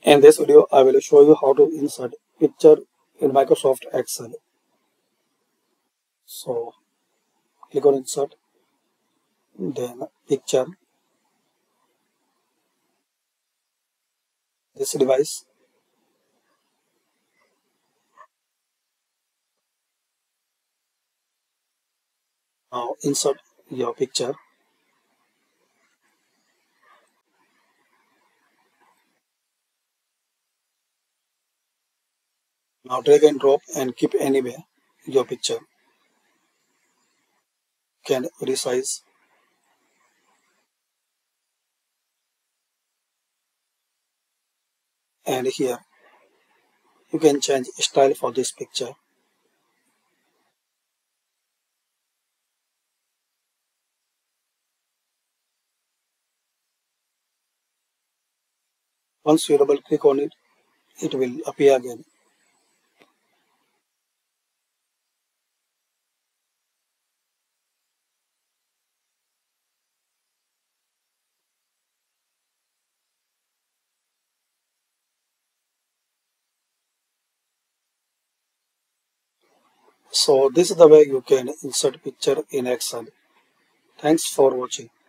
In this video, I will show you how to insert picture in Microsoft Excel. So, click on Insert, then Picture, this device. Now, insert your picture. Now, drag and drop and keep anywhere your picture. Can resize. And here, you can change style for this picture. Once you double click on it, it will appear again. So, this is the way you can insert picture in Excel. Thanks for watching.